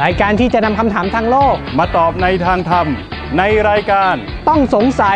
รายการที่จะนำคำถามทางโลกมาตอบในทางธรรมในรายการต้องสงสัย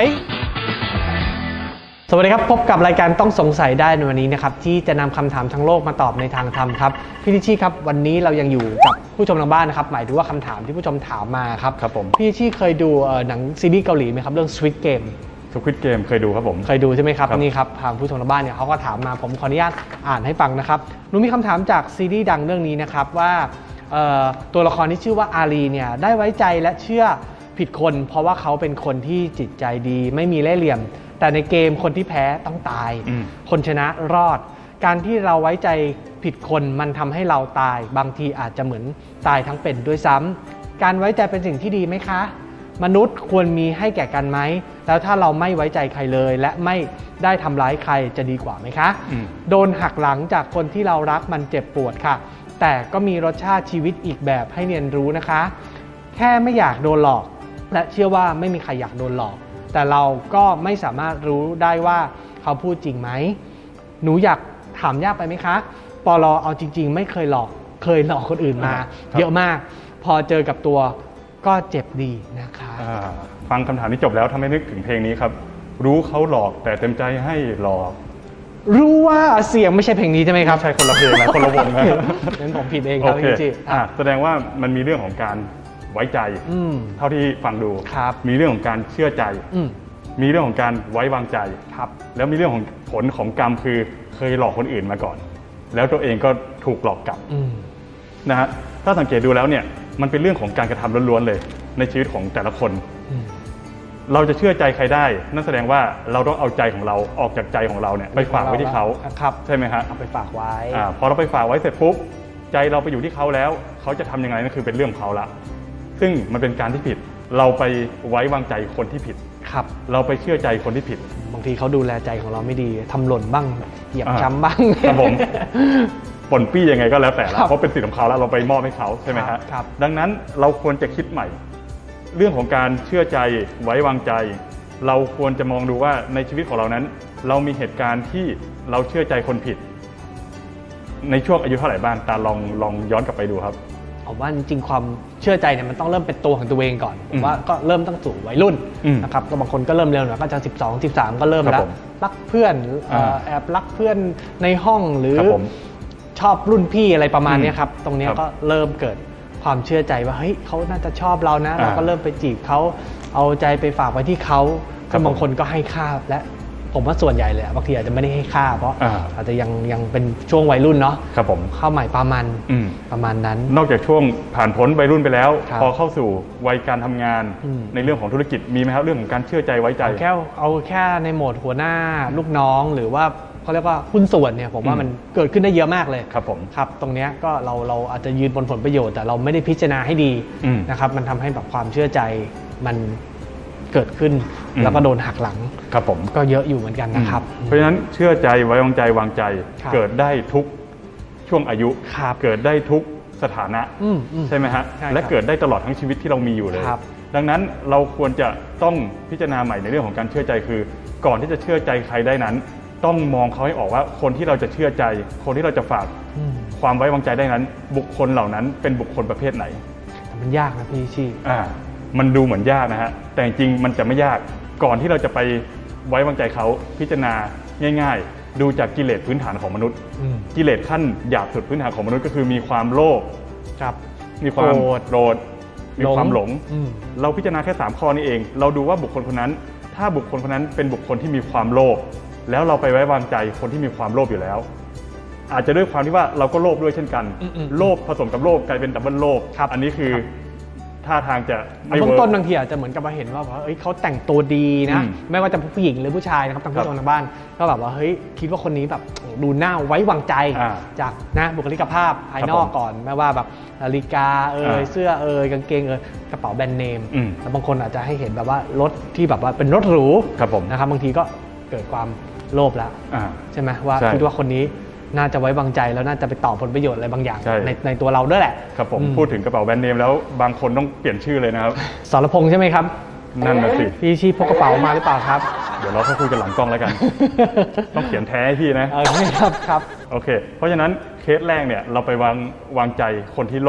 สวัสดีครับพบกับรายการต้องสงสัยได้ในวันนี้นะครับที่จะนำคำถามทางโลกมาตอบในทางธรรมครับพี่ลิชชี่ครับวันนี้เรายังอยู่กับผู้ชมทางบ้านนะครับหมายถึงว่าคำถามที่ผู้ชมถามมาครับผมพี่ลิชชี่เคยดูหนังซีรีส์เกาหลีไหมครับเรื่อง Squid Game Squid Game เคยดูครับผมเคยดูใช่ไหมครับนี่ครับทางผู้ชมทางบ้านเนี่ยเขาก็ถามมาผมขออนุญาตอ่านให้ฟังนะครับหนูมีคำถามจากซีรีส์ดังเรื่องนี้นะครับว่าตัวละครที่ชื่อว่าอารีเนี่ยได้ไว้ใจและเชื่อผิดคนเพราะว่าเขาเป็นคนที่จิตใจดีไม่มีเล่ห์เหลี่ยมแต่ในเกมคนที่แพ้ต้องตายคนชนะรอดการที่เราไว้ใจผิดคนมันทำให้เราตายบางทีอาจจะเหมือนตายทั้งเป็นด้วยซ้ำการไว้ใจเป็นสิ่งที่ดีไหมคะมนุษย์ควรมีให้แก่กันไหมแล้วถ้าเราไม่ไว้ใจใครเลยและไม่ได้ทำร้ายใครจะดีกว่าไหมคะโดนหักหลังจากคนที่เรารักมันเจ็บปวดค่ะแต่ก็มีรสชาติชีวิตอีกแบบให้เรียนรู้นะคะแค่ไม่อยากโดนหลอกและเชื่อว่าไม่มีใครอยากโดนหลอกแต่เราก็ไม่สามารถรู้ได้ว่าเขาพูดจริงไหมหนูอยากถามยากไปไหมคะปลเอาจริงๆไม่เคยหลอกคนอื่นมาเยอะมากพอเจอกับตัวก็เจ็บดีนะคะฟังคำถามนี้จบแล้วทำให้นึกถึงเพลงนี้ครับรู้เขาหลอกแต่เต็มใจให้หลอกรู้ว่าเสียงไม่ใช่เพลงนี้ใช่ไหมครับใช่คนละเพลงนะคนละวงนะงั้นผมผิดเองครับพี่จีแสดงว่ามันมีเรื่องของการไว้ใจเท่าที่ฟังดูมีเรื่องของการเชื่อใจมีเรื่องของการไว้วางใจแล้วมีเรื่องของผลของกรรมคือเคยหลอกคนอื่นมาก่อนแล้วตัวเองก็ถูกหลอกกลับนะฮะถ้าสังเกตดูแล้วเนี่ยมันเป็นเรื่องของการกระทำล้วนๆเลยในชีวิตของแต่ละคนเราจะเชื่อใจใครได้นั่นแสดงว่าเราต้องเอาใจของเราออกจากใจของเราเนี่ยไปฝากไว้ที่เขาใช่ไหมฮะเอาไปฝากไว้พอเราไปฝากไว้เสร็จปุ๊บใจเราไปอยู่ที่เขาแล้วเขาจะทำยังไงนั่นคือเป็นเรื่องของเขาละซึ่งมันเป็นการที่ผิดเราไปไว้วางใจคนที่ผิดเราไปเชื่อใจคนที่ผิดบางทีเขาดูแลใจของเราไม่ดีทำหล่นบ้างเหยียบช้ำบ้างครับผมปนปี้ยังไงก็แล้วแต่ละเพราะเป็นสิทธิ์ของเขาแล้วเราไปมอบให้เขาใช่ไหมครับดังนั้นเราควรจะคิดใหม่เรื่องของการเชื่อใจไว้วางใจเราควรจะมองดูว่าในชีวิตของเรานั้นเรามีเหตุการณ์ที่เราเชื่อใจคนผิดในช่วงอายุเท่าไหร่บ้างตาลองย้อนกลับไปดูครับผมว่าจริงๆความเชื่อใจเนี่ยมันต้องเริ่มเป็นตัวของตัวเองก่อนผมว่าก็เริ่มตั้งสู่วัยรุ่นนะครับก็บางคนก็เริ่มเร็วหน่อยก็จะ12 13ก็เริ่มแล้วรักเพื่อนแอบรักเพื่อนในห้องหรือชอบรุ่นพี่อะไรประมาณนี้ครับตรงนี้ก็เริ่มเกิดความเชื่อใจว่าเฮ้ยเขาน่าจะชอบเรานะเราก็เริ่มไปจีบเขาเอาใจไปฝากไว้ที่เขาก็บางคนก็ให้ค่าและผมว่าส่วนใหญ่เลยบางทีอาจจะไม่ได้ให้ค่าเพราะอาจจะยังเป็นช่วงวัยรุ่นเนาะครับผมเข้าใหม่ประมาณนั้นนอกจากช่วงผ่านพ้นวัยรุ่นไปแล้วพอเข้าสู่วัยการทำงานในเรื่องของธุรกิจมีไหมครับเรื่องของการเชื่อใจไว้ใจเอาแค่ในโหมดหัวหน้าลูกน้องหรือว่าเขาเรียกว่าหุ้นส่วนเนี่ยผมว่ามันเกิดขึ้นได้เยอะมากเลยครับผมครับตรงนี้ก็เราอาจจะยืนบนผลประโยชน์แต่เราไม่ได้พิจารณาให้ดีนะครับมันทำให้แบบความเชื่อใจมันเกิดขึ้นแล้วก็โดนหักหลังครับผมก็เยอะอยู่เหมือนกันนะครับเพราะฉะนั้นเชื่อใจไว้วางใจวางใจเกิดได้ทุกช่วงอายุเกิดได้ทุกสถานะใช่ไหมฮะและเกิดได้ตลอดทั้งชีวิตที่เรามีอยู่เลยดังนั้นเราควรจะต้องพิจารณาใหม่ในเรื่องของการเชื่อใจคือก่อนที่จะเชื่อใจใครได้นั้นต้องมองเขาให้ออกว่าคนที่เราจะเชื่อใจคนที่เราจะฝากความไว้วางใจได้นั้นบุคคลเหล่านั้นเป็นบุคคลประเภทไหนมันยากนะพี่ชี่มันดูเหมือนยากนะฮะแต่จริงมันจะไม่ยากก่อนที่เราจะไปไว้วางใจเขาพิจารณาง่ายๆดูจากกิเลสพื้นฐานของมนุษย์กิเลสขั้นหยาบสุดพื้นฐานของมนุษย์ก็คือมีความโลภมีความโกรธมีความหลงเราพิจารณาแค่3ข้อนี้เองเราดูว่าบุคคลคนนั้นถ้าบุคคลคนนั้นเป็นบุคคลที่มีความโลภแล้วเราไปไว้วางใจคนที่มีความโลภอยู่แล้วอาจจะด้วยความที่ว่าเราก็โลภด้วยเช่นกันโลภผสมกับโลภกลายเป็นดับเบิลโลภอันนี้คือท่าทางจะไม่เวิร์กต้นบางทีอาจจะเหมือนกับมาเห็นว่าเขาแต่งตัวดีนะไม่ว่าจะผู้หญิงหรือผู้ชายนะครับทางผู้ชมทางบ้านก็แบบว่าเฮ้ยคิดว่าคนนี้แบบดูน่าไว้วางใจจากนะบุคลิกภาพภายนอกก่อนไม่ว่าแบบนาฬิกาเสื้อกางเกงกระเป๋าแบรนด์เนมแล้วบางคนอาจจะให้เห็นแบบว่ารถที่แบบว่าเป็นรถหรูนะครับบางทีก็เกิดความโลภแล้วใช่ไหมว่าคิดว่าคนนี้น่าจะไว้วางใจแล้วน่าจะไปต่อผลประโยชน์อะไรบางอย่างในตัวเราด้วยแหละครับผมพูดถึงกระเป๋าแบรนด์เนมแล้วบางคนต้องเปลี่ยนชื่อเลยนะครับสรพงษ์ใช่ไหมครับนั่นน่ะสิพี่ชี้พกกระเป๋ามาหรือเปล่าครับเดี๋ยวเราค่อยคุยกันหลังกล้องแล้วกันต้องเขียนแท้ให้พี่นะครับโอเคเพราะฉะนั้นเคสแรกเนี่ยเราไปวางใจคนที่โลภ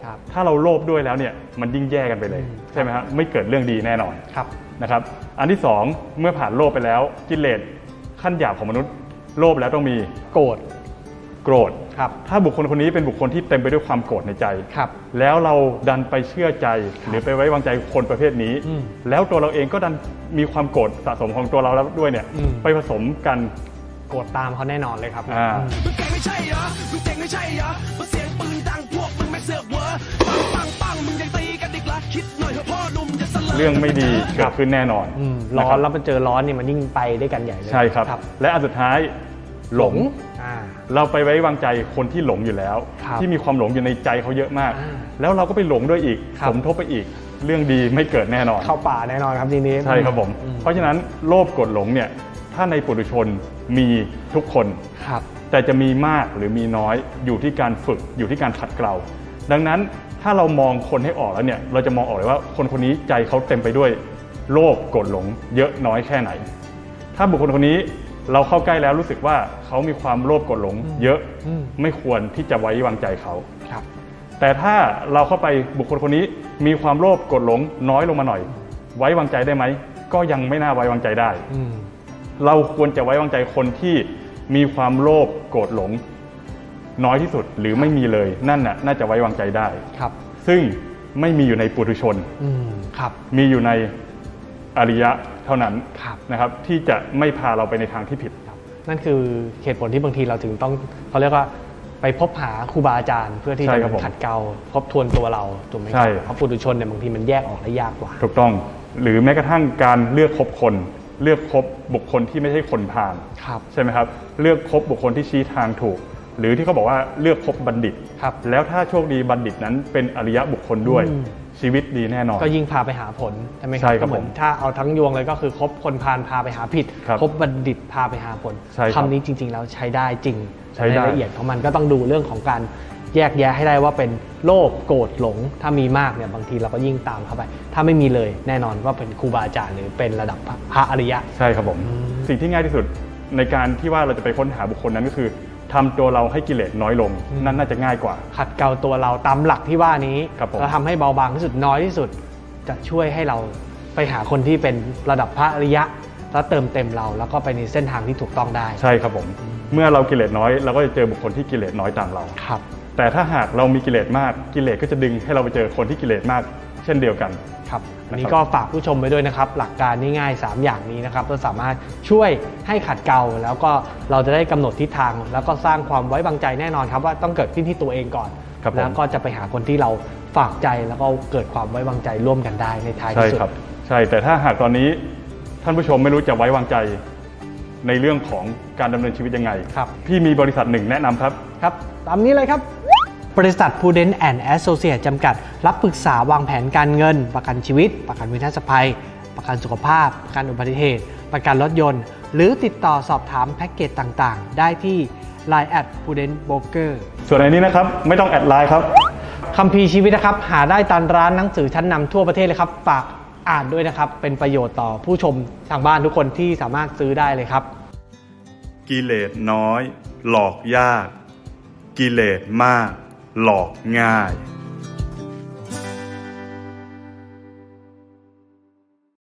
ถ้าเราโลภด้วยแล้วเนี่ยมันยิ่งแย่กันไปเลยใช่ไหมครับไม่เกิดเรื่องดีแน่นอนนะครับอันที่2เมื่อผ่านโลภไปแล้วกิเลสขั้นหยาบของมนุษย์โลภแล้วต้องมีโกรธถ้าบุคคลคนนี้เป็นบุคคลที่เต็มไปด้วยความโกรธในใจแล้วเราดันไปเชื่อใจหรือไปไว้วางใจคนประเภทนี้แล้วตัวเราเองก็ดันมีความโกรธสะสมของตัวเราแล้วด้วยเนี่ยไปผสมกันโกรธตามเขาแน่นอนเลยครับมึงเก่งไม่ใช่เหรอมึงเก่งไม่ใช่เหรอเสียงปืนดังพวกมึงไม่เสือกเวอปังมึงยังตีกันอีกละคิดหน่อยเถอะพ่อหนุ่มจะสลายเรื่องไม่ดีเกิดขึ้นแน่นอนร้อนแล้วมันเจอร้อนนี่มันยิ่งไปได้กันใหญ่เลยใช่ครับและอันสุดท้ายหลงเราไปไว้วางใจคนที่หลงอยู่แล้วที่มีความหลงอยู่ในใจเขาเยอะมากแล้วเราก็ไปหลงด้วยอีกสมทบไปอีกเรื่องดีไม่เกิดแน่นอนเข้าป่าแน่นอนครับทีนี้ใช่ครับผมเพราะฉะนั้นโลภโกรธหลงเนี่ยถ้าในปุถุชนมีทุกคนแต่จะมีมากหรือมีน้อยอยู่ที่การฝึกอยู่ที่การขัดเกลาดังนั้นถ้าเรามองคนให้ออกแล้วเนี่ยเราจะมองออกเลยว่าคนคนนี้ใจเขาเต็มไปด้วยโลภโกรธหลงเยอะน้อยแค่ไหนถ้าบุคคลคนนี้เราเข้าใกล้แล้วรู้สึกว่าเขามีความโลภโกรธหลงเยอะไม่ควรที่จะไว้วางใจเขาแต่ถ้าเราเข้าไปบุคคลคนนี้มีความโลภโกรธหลงน้อยลงมาหน่อยไว้วางใจได้ไหมก็ยังไม่น่าไว้วางใจได้เราควรจะไว้วางใจคนที่มีความโลภโกรธหลงน้อยที่สุดหรือไม่มีเลยนั่นน่าจะไว้วางใจได้ซึ่งไม่มีอยู่ในปุถุชนมีอยู่ในอริยะเท่านั้นนะครับที่จะไม่พาเราไปในทางที่ผิดนั่นคือเหตุผลที่บางทีเราถึงต้องเขาเรียกว่าไปพบหาครูบาอาจารย์เพื่อที่จะขัดเกลาทบทวนตัวเราถูกไหมครับเพราะปุถุชนเนี่ยบางทีมันแยกออกได้ยากกว่าถูกต้องหรือแม้กระทั่งการเลือกคบคนเลือกคบบุคคลที่ไม่ใช่คนพาลใช่ไหมครับเลือกคบบุคคลที่ชี้ทางถูกหรือที่เขาบอกว่าเลือกคบบัณฑิตแล้วถ้าโชคดีบัณฑิตนั้นเป็นอริยะบุคคลด้วยชีวิตดีแน่นอนก็ยิ่งพาไปหาผลใช่ไหมครับก็เหมือนถ้าเอาทั้งยวงเลยก็คือคบคนพาลพาไปหาผิดคบบัณฑิตพาไปหาผลคำนี้จริงๆแล้วใช้ได้จริงในละเอียดของมันก็ต้องดูเรื่องของการแยกแยะให้ได้ว่าเป็นโลภโกรธหลงถ้ามีมากเนี่ยบางทีเราก็ยิ่งตามเข้าไปถ้าไม่มีเลยแน่นอนว่าเป็นครูบาอาจารย์หรือเป็นระดับพระอริยะใช่ครับผมสิ่งที่ง่ายที่สุดในการที่ว่าเราจะไปค้นหาบุคคลนั้นก็คือทำตัวเราให้กิเลสน้อยลงนั่นน่าจะง่ายกว่าขัดเกลาตัวเราตามหลักที่ว่านี้เราทำให้เบาบางที่สุดน้อยที่สุดจะช่วยให้เราไปหาคนที่เป็นระดับพระอริยะแล้วเติมเต็มเราแล้วก็ไปในเส้นทางที่ถูกต้องได้ใช่ครับผมเมื่อเรากิเลสน้อยเราก็จะเจอบุคคลที่กิเลสน้อยตามเราครับแต่ถ้าหากเรามีกิเลสมากกิเลสก็จะดึงให้เราไปเจอคนที่กิเลสมากเช่นเดียวกันครับอันนี้ก็ฝากผู้ชมไปด้วยนะครับหลักการง่ายๆ3อย่างนี้นะครับเราสามารถช่วยให้ขัดเกลาแล้วก็เราจะได้กำหนดทิศทางแล้วก็สร้างความไว้วางใจแน่นอนครับว่าต้องเกิดขึ้นที่ตัวเองก่อนแล้วก็จะไปหาคนที่เราฝากใจแล้วก็เกิดความไว้วางใจร่วมกันได้ในท้ายที่สุดใช่แต่ถ้าหากตอนนี้ท่านผู้ชมไม่รู้จะไว้วางใจในเรื่องของการดำเนินชีวิตยังไงพี่มีบริษัทหนึ่งแนะนำครับตามนี้เลยครับบริษัท Prudent and Associates จำกัดรับปรึกษาวางแผนการเงินประกันชีวิตประกันวินาศภัยประกันสุขภาพประกันอุบัติเหตุประกันรถยนต์หรือติดต่อสอบถามแพ็กเกจต่างๆได้ที่ Line @Prudent Broker ส่วนในนี้นะครับไม่ต้องแอดไลน์ครับคัมภีร์ชีวิตนะครับหาได้ตามร้านหนังสือชั้นนำทั่วประเทศเลยครับฝากอ่านด้วยนะครับเป็นประโยชน์ต่อผู้ชมทางบ้านทุกคนที่สามารถซื้อได้เลยครับกิเลสน้อยหลอกยากกิเลสมากหลอกง่าย